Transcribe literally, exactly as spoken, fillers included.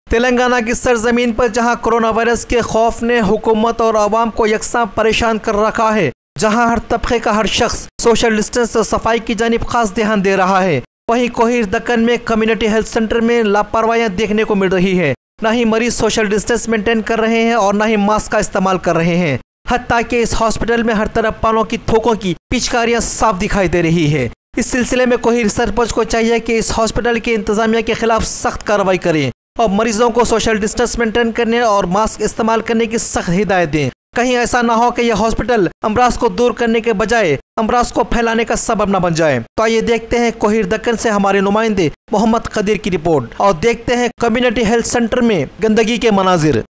तेलंगाना की सरजमीन पर जहां कोरोना वायरस के खौफ ने हुकूमत और आवाम को यकसा परेशान कर रखा है, जहां हर तबके का हर शख्स सोशल डिस्टेंस और सफाई की जानिब खास ध्यान दे रहा है, वहीं कोहिर दक्कन में कम्युनिटी हेल्थ सेंटर में लापरवाहियां देखने को मिल रही है। न ही मरीज सोशल डिस्टेंस मेंटेन कर रहे हैं और न ही मास्क का इस्तेमाल कर रहे हैं। हत्ता कि इस हॉस्पिटल में हर तरफ पानों की थोकों की पिचकारियां साफ दिखाई दे रही है। इस सिलसिले में कोहिर सरपंच को चाहिए कि इस हॉस्पिटल की इंतजामिया के खिलाफ सख्त कार्रवाई करें और मरीजों को सोशल डिस्टेंस मेंटेन करने और मास्क इस्तेमाल करने की सख्त हिदायत दें। कहीं ऐसा ना हो कि यह हॉस्पिटल अमराज को दूर करने के बजाय अमराज को फैलाने का सबब न बन जाए। तो आइए देखते हैं कोहिर दक्कन से हमारे नुमाइंदे मोहम्मद कदीर की रिपोर्ट और देखते हैं कम्युनिटी हेल्थ सेंटर में गंदगी के मनाजिर।